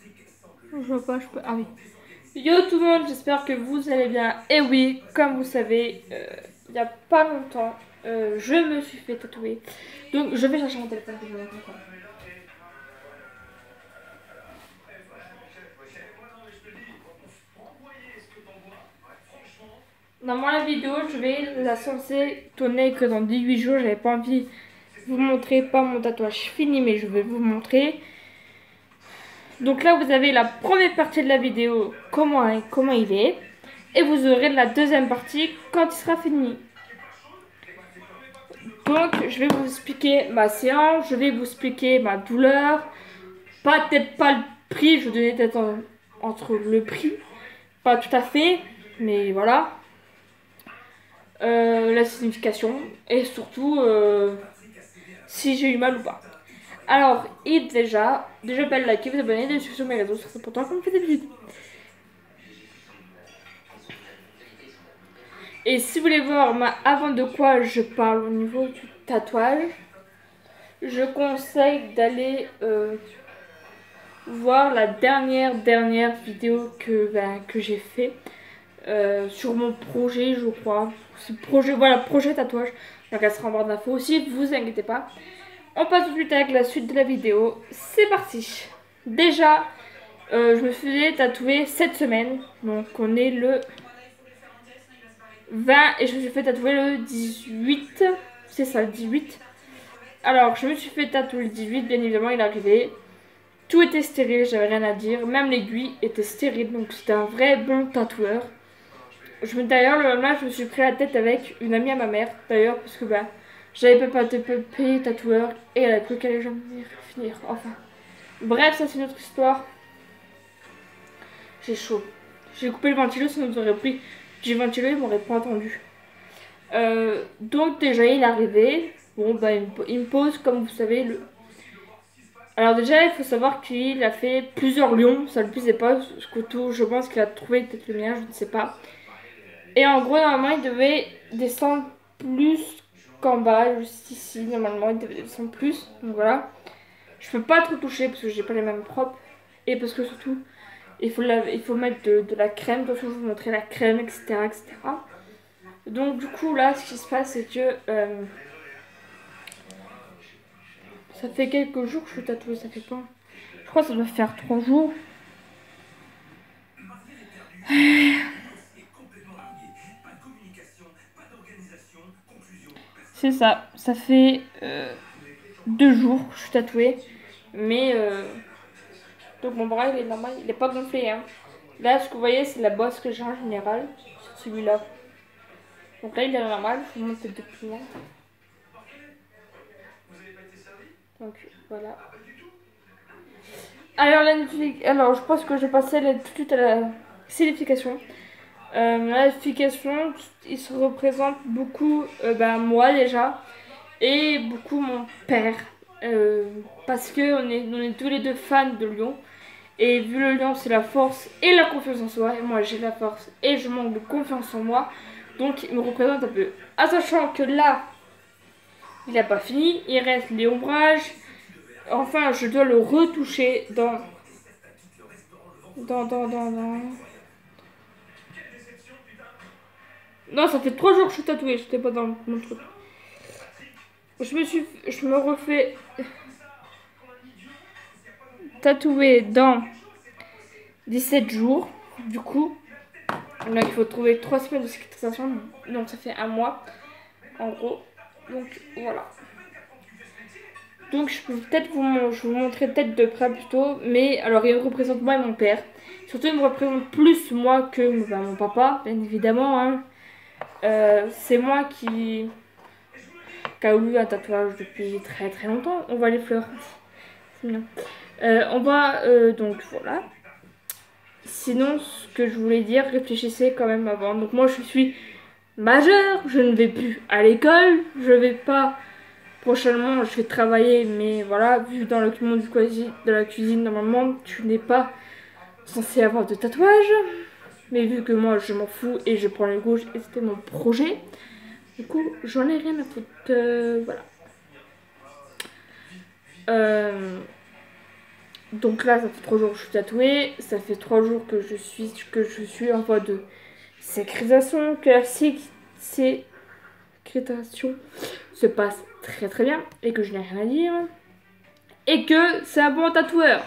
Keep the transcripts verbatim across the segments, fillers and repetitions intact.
Je vois pas, je peux... Ah oui. Yo tout le monde, j'espère que vous allez bien. Et oui, comme vous savez, euh, il n'y a pas longtemps, euh, je me suis fait tatouer. Donc je vais chercher mon téléphone que je vais montrer quoi. Dans la vidéo, je vais la censée tourner que dans dix-huit jours. J'avais pas envie de vous montrer, pas mon tatouage fini, mais je vais vous montrer. Donc là, vous avez la première partie de la vidéo, comment, comment il est. Et vous aurez la deuxième partie quand il sera fini. Donc, je vais vous expliquer ma séance, je vais vous expliquer ma douleur. Pas peut-être pas le prix, je vais donner peut-être en, entre le prix. Pas tout à fait, mais voilà. Euh, la signification et surtout euh, si j'ai eu mal ou pas. Alors, et déjà, déjà pas le liker, vous abonner, de suivre sur mes réseaux, c'est important comme fait d'habitude. Et si vous voulez voir ma, avant de quoi je parle au niveau du tatouage, je conseille d'aller euh, voir la dernière dernière vidéo que, ben, que j'ai fait euh, sur mon projet, je crois. Projet, voilà, projet tatouage. Donc elle sera en barre d'infos aussi, vous inquiétez pas. On passe tout de suite avec la suite de la vidéo. C'est parti. Déjà, euh, je me faisais tatouer cette semaine. Donc on est le vingt et je me suis fait tatouer le dix-huit. C'est ça, le dix-huit. Alors, je me suis fait tatouer le dix-huit, bien évidemment, il est arrivé. Tout était stérile, j'avais rien à dire. Même l'aiguille était stérile, donc c'était un vrai bon tatoueur. Je me, d'ailleurs, le lendemain, je me suis pris la tête avec une amie à ma mère, d'ailleurs, parce que bah, j'avais pas payé tatoueur et elle a cru qu'elle allait jamais venir finir. Enfin, bref, ça c'est une autre histoire. J'ai chaud. J'ai coupé le ventilo, sinon vous aurez pris du ventilo, ils m'auraient pas entendu. Euh, donc déjà, il est arrivé. Bon, bah, il me, il me pose, comme vous savez, le... Alors déjà, il faut savoir qu'il a fait plusieurs lions, ça le plaisait pas, ce couteau, je pense qu'il a trouvé peut-être le mien, je ne sais pas. Et en gros, normalement, il devait descendre plus qu'en bas, juste ici, normalement, il devait descendre plus, donc voilà. Je peux pas trop toucher parce que j'ai pas les mêmes propres, et parce que surtout, il faut, la, il faut mettre de, de la crème, de toute façon, je vais vous montrer la crème, et cetera, et cetera. Donc du coup, là, ce qui se passe, c'est que... Euh, ça fait quelques jours que je suis tatouée, ça fait pas... Je crois que ça doit faire trois jours. C'est ça, ça fait euh, deux jours que je suis tatouée. Mais euh, donc mon bras il est normal, il est pas gonflé. Hein. Là, ce que vous voyez, c'est la bosse que j'ai en général sur celui-là. Donc là, il est normal, je vous montre de plus loin. Donc voilà. Alors, la Alors je pense que je passais tout de suite à la signification. Euh, la signification, il se représente beaucoup euh, ben, moi déjà et beaucoup mon père. Euh, parce que on est, on est tous les deux fans de Lyon. Et vu le lion, c'est la force et la confiance en soi. Et moi, j'ai la force et je manque de confiance en moi. Donc, il me représente un peu. En sachant que là, il n'a pas fini. Il reste les ombrages. Enfin, je dois le retoucher dans... Dans, dans, dans, dans... Non, ça fait trois jours que je suis tatouée. J'étais pas dans mon truc. Je me suis... Je me refais... tatouer dans dix-sept jours. Du coup... Donc il faut trouver trois semaines de cicatrisation, donc ça fait un mois en gros. Donc voilà. Donc je peux peut-être vous, je vous montrer peut-être de près plutôt, mais alors il me représente moi et mon père. Surtout il me représente plus moi que ben, mon papa, bien évidemment. Hein. Euh, c'est moi qui... qui a eu un tatouage depuis très très longtemps. On voit les fleurs. C'est bien. Euh, on va euh, donc voilà. Sinon, ce que je voulais dire, réfléchissez quand même avant. Donc moi, je suis majeure, je ne vais plus à l'école, je vais pas... Prochainement, je vais travailler, mais voilà, vu dans le monde du cuisine, de la cuisine, normalement, tu n'es pas censé avoir de tatouage. Mais vu que moi, je m'en fous et je prends les gauches et c'était mon projet, du coup, j'en ai rien à foutre. Euh, voilà. Euh... Donc là, ça fait trois jours que je suis tatouée. Ça fait trois jours que je suis, que je suis en voie de cicatrisation. Que la cicatrisation se passe très très bien. Et que je n'ai rien à dire. Et que c'est un bon tatoueur.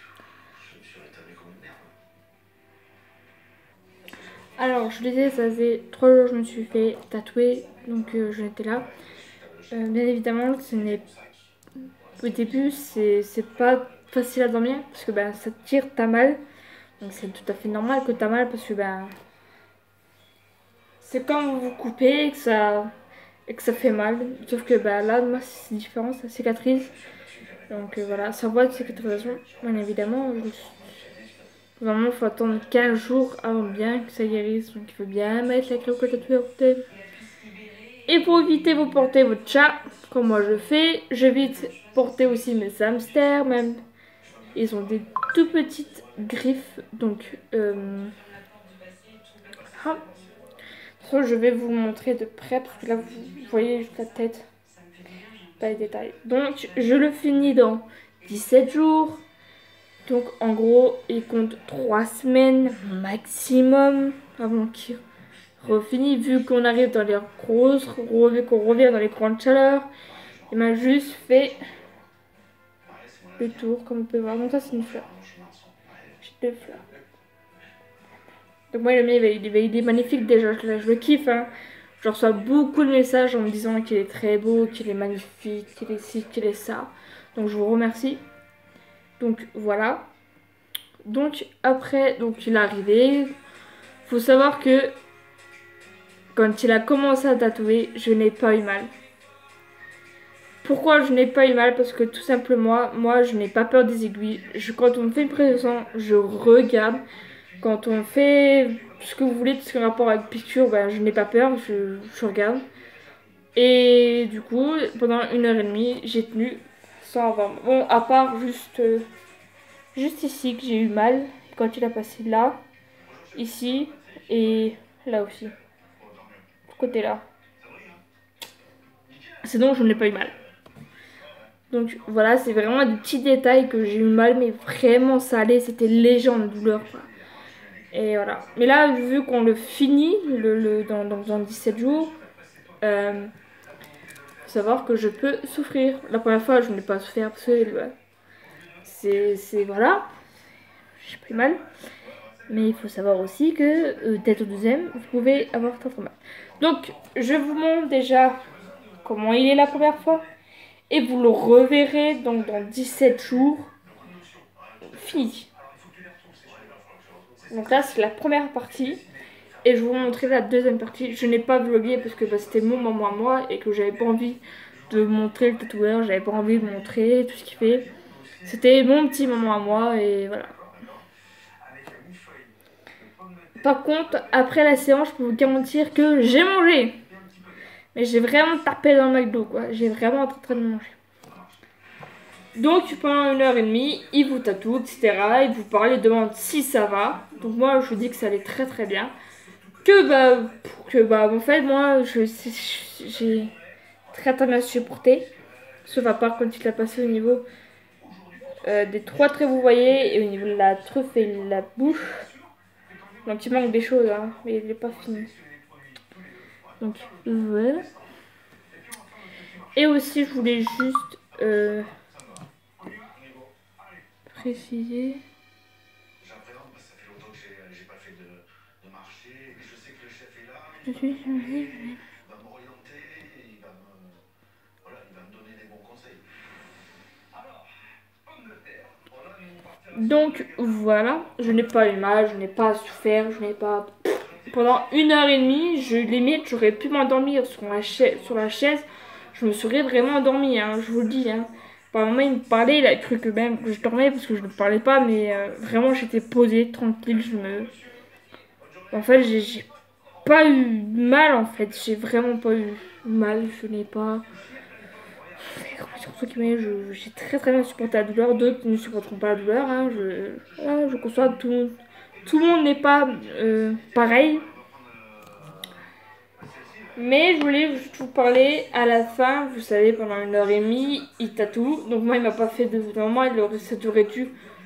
Alors, je disais, ça faisait trois jours que je me suis fait tatouer. Donc, euh, je l'étais là. Euh, bien évidemment, ce n'est au début, c'est pas facile à dormir parce que ben, ça te tire, t'as mal. Donc c'est tout à fait normal que t'as mal parce que ben c'est quand vous vous coupez et que ça, et que ça fait mal. Sauf que ben, là, moi, c'est différent, ça cicatrise. Donc euh, voilà, ça voit de cicatrisation, bien évidemment. Je... Normalement, il faut attendre quinze jours avant bien que ça guérisse. Donc il faut bien mettre la crème tatoueur. Et pour éviter, vous portez votre chat, comme moi je fais. J'évite porter aussi mes hamsters, même. Ils ont des tout petites griffes, donc... Euh... Ah. Je vais vous montrer de près, parce que là, vous voyez juste la tête. Pas les détails. Donc, je le finis dans dix-sept jours. Donc, en gros, il compte trois semaines maximum avant qu'il refinit. Vu qu'on arrive dans les grosses, vu qu'on revient dans les grandes chaleurs, il m'a juste fait le tour, comme vous pouvez voir. Donc, ça, c'est une fleur. J'ai deux fleurs. Donc, moi, le mien, il, il, il est magnifique déjà. Je, je le kiffe. Hein. Je reçois beaucoup de messages en me disant qu'il est très beau, qu'il est magnifique, qu'il est ci, qu'il est ça. Donc, je vous remercie. Donc, voilà. Donc, après, donc il est arrivé. Faut savoir que quand il a commencé à tatouer, je n'ai pas eu mal. Pourquoi je n'ai pas eu mal? Parce que tout simplement, moi, je n'ai pas peur des aiguilles. Je, quand on me fait une prise de sang, je regarde. Quand on fait ce que vous voulez, tout ce qui a rapport avec piqûre, ben, je n'ai pas peur, je, je regarde. Et du coup, pendant une heure et demie, j'ai tenu sans avoir... Bon, à part juste, euh, juste ici que j'ai eu mal, quand il a passé là, ici et là aussi. Ce côté-là. Sinon, je n'ai pas eu mal. Donc voilà, c'est vraiment des petits détails que j'ai eu mal, mais vraiment ça allait, c'était léger en douleur, quoi. Et voilà. Mais là, vu qu'on le finit le, le, dans, dans, dans dix-sept jours, euh, faut savoir que je peux souffrir. La première fois, je n'ai pas souffert parce que ouais, c'est voilà, j'ai pris mal. Mais il faut savoir aussi que euh, peut-être au deuxième, vous pouvez avoir très très mal. Donc, je vous montre déjà comment il est la première fois. Et vous le reverrez donc dans dix-sept jours. Fini. Donc là, c'est la première partie. Et je vais vous montrer la deuxième partie. Je n'ai pas vlogué parce que bah, c'était mon moment à moi et que j'avais pas envie de montrer le tatoueur. J'avais pas envie de montrer tout ce qu'il fait. C'était mon petit moment à moi et voilà. Par contre, après la séance, je peux vous garantir que j'ai mangé. Mais j'ai vraiment tapé dans le McDo, quoi. J'ai vraiment en train de manger. Donc, pendant une heure et demie, il vous tatoue, et cetera. Il vous parle, il demande si ça va. Donc, moi, je vous dis que ça allait très très bien. Que, bah, que, bah, en fait, moi, j'ai très très bien supporté. Sauf à part quand il a passé au niveau euh, des trois traits, vous voyez, et au niveau de la truffe et de la bouche. Donc, il manque des choses, hein, mais il n'est pas fini. Donc, voilà. Et aussi, je voulais juste euh, préciser. Je suis chargée. Donc voilà, je n'ai pas eu mal, je n'ai pas souffert, je n'ai pas... Pendant une heure et demie, je limite, j'aurais pu m'endormir sur, sur la chaise. Je me serais vraiment endormie, hein, je vous le dis. Hein. Par moment, il me parlait, il a cru que même que je dormais parce que je ne parlais pas, mais euh, vraiment, j'étais posée, tranquille. Je me... En fait, j'ai pas eu mal, en fait. J'ai vraiment pas eu mal, je n'ai pas... Surtout que j'ai très très bien supporté la douleur, d'autres ne supporteront pas la douleur. Hein. Je, voilà, je conçois que tout, tout le monde n'est pas euh, pareil. Mais je voulais juste vous parler à la fin, vous savez, pendant une heure et demie, il tatoue. Donc moi, il m'a pas fait de... Normalement, il aurait, ça aurait dû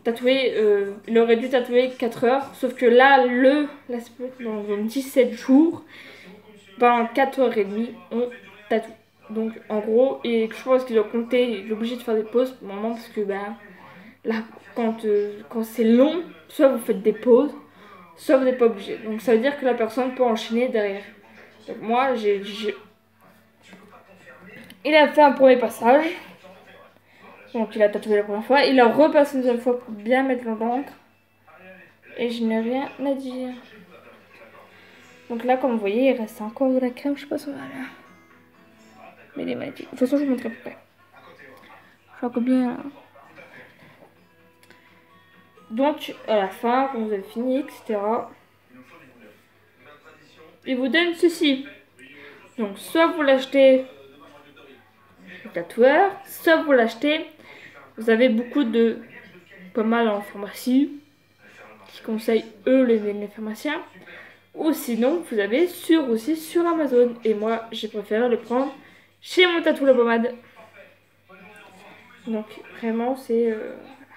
tatouer, euh, il aurait dû tatouer quatre heures. Sauf que là, le, là, dans dix-sept jours, pendant quatre heures trente, on tatoue. Donc en gros, et je pense qu'il doit compter, il est obligé de faire des pauses pour le moment parce que bah, là, quand, euh, quand c'est long, soit vous faites des pauses, soit vous n'êtes pas obligé. Donc ça veut dire que la personne peut enchaîner derrière. Donc moi, j'ai... Il a fait un premier passage. Donc il a tatoué la première fois. Il a repassé une deuxième fois pour bien mettre l'encre. Et je n'ai rien à dire. Donc là, comme vous voyez, il reste encore de la crème. Je sais pas si on va là. Mais il est magnifique. De toute façon, je vous montrerai après. Je crois que bien... Donc, à la fin, quand vous avez fini, et cetera, il vous donne ceci. Donc, soit vous l'achetez au tatoueur, soit vous l'achetez. Vous avez beaucoup de pommades en pharmacie qui conseillent eux les, les pharmaciens. Ou sinon, vous avez sur aussi sur Amazon. Et moi, j'ai préféré le prendre chez mon tatou la pommade. Donc, vraiment, c'est... Euh...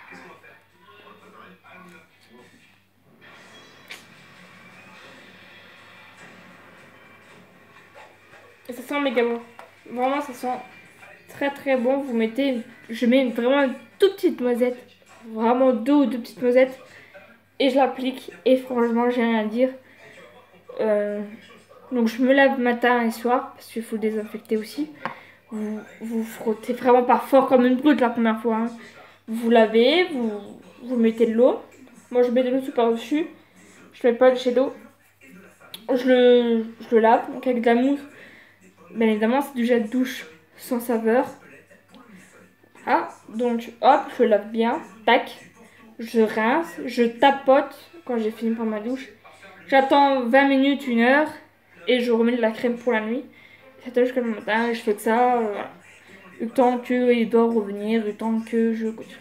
Et ça sent méga bon. Vraiment, ça sent très très bon. Vous mettez, je mets vraiment une toute petite noisette, vraiment deux ou deux petites noisettes, et je l'applique. Et franchement, j'ai rien à dire. Euh, donc je me lave matin et soir parce qu'il faut désinfecter aussi. Vous vous frottez vraiment pas fort comme une brute la première fois. Hein. Vous lavez, vous vous mettez de l'eau. Moi, je mets de l'eau tout par dessus. Je mets pas de jet d'eau. Je le, je le lave donc avec de la mousse. Bien évidemment, c'est du gel de douche sans saveur. Ah, donc hop, je lave bien, tac, je rince, je tapote quand j'ai fini par ma douche. J'attends vingt minutes, une heure, et je remets de la crème pour la nuit. J'attends jusqu'à le matin, et je fais que ça, euh, voilà. Le temps qu'il doit revenir, le temps que je continue.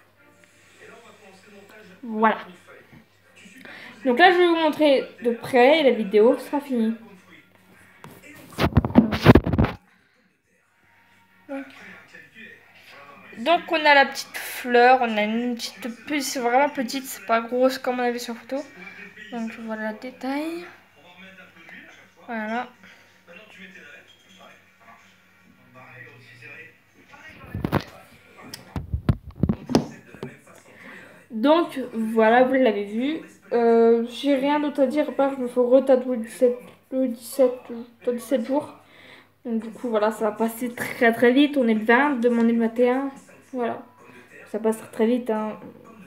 Voilà. Donc là, je vais vous montrer de près, et la vidéo sera finie. Donc. Donc on a la petite fleur, on a une petite puce, c'est vraiment petite, c'est pas grosse comme on avait sur photo. Donc voilà le détail. Voilà. Donc voilà, vous l'avez vu. Euh, J'ai rien d'autre à dire, à part que je me fais retatouer le dix-sept, le dix-sept, le dix-sept jours. Donc du coup voilà, ça va passer très très vite. On est le vingt, demain on est le vingt et un. Voilà. Ça passe très, très vite. Hein.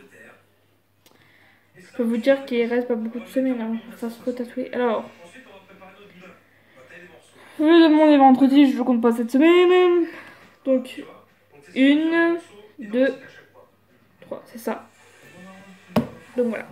Je peux vous dire qu'il reste pas beaucoup de semaines hein, pour ça se retatouer. Alors, le demain est vendredi, je compte pas cette semaine. Donc, une, deux, trois, c'est ça. Donc voilà.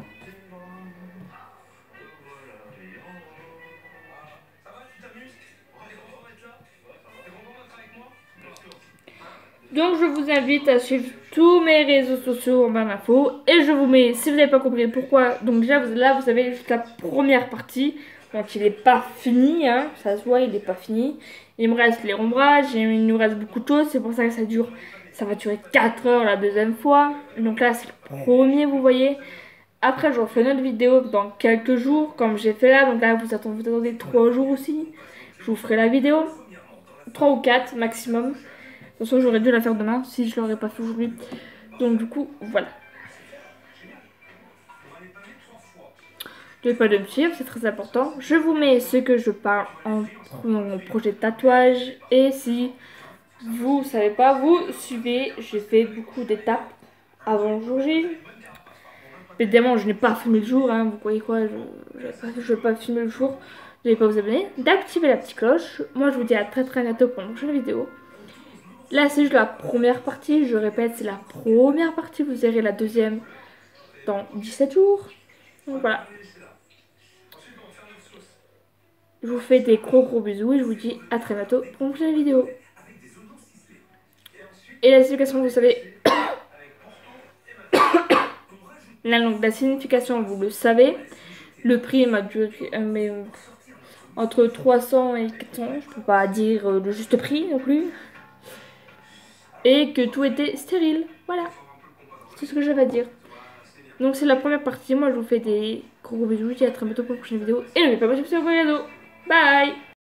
Donc je vous invite à suivre tous mes réseaux sociaux en barre d'infos. Et je vous mets, si vous n'avez pas compris pourquoi, donc déjà là vous avez juste la première partie. Donc il n'est pas fini, hein, ça se voit, il n'est pas fini. Il me reste les ombrages, il nous reste beaucoup de choses, c'est pour ça que ça dure, ça va durer quatre heures la deuxième fois. Donc là c'est le premier, vous voyez. Après je refais une autre vidéo dans quelques jours, comme j'ai fait là. Donc là vous attendez, vous attendez trois jours aussi. Je vous ferai la vidéo, trois ou quatre maximum. De toute façon, j'aurais dû la faire demain si je l'aurais pas fait aujourd'hui. Donc, du coup, voilà. N'oubliez pas de me suivre, c'est très important. Je vous mets ce que je parle en mon projet de tatouage. Et si vous savez pas, vous suivez. J'ai fait beaucoup d'étapes avant le jour J. Évidemment, je n'ai pas filmé le jour. Hein, vous voyez quoi, je ne vais pas filmer le jour. N'oubliez pas de vous abonner, d'activer la petite cloche. Moi, je vous dis à très très bientôt pour une prochaine vidéo. Là, c'est juste la première partie. Je répète, c'est la première partie. Vous verrez la deuxième dans dix-sept jours. Donc voilà. Je vous fais des gros gros bisous et je vous dis à très bientôt pour une prochaine vidéo. Et la signification, vous savez. La langue, la signification, vous le savez. Le prix m'a duré euh, entre trois cents et quatre cents. Je peux pas dire euh, le juste prix non plus. Et que tout était stérile. Voilà. C'est tout ce que j'avais à dire. Donc c'est la première partie. Moi je vous fais des gros bisous. Je vous dis à très bientôt pour une prochaine vidéo. Et n'oubliez pas de partager ce vidéo. Bye.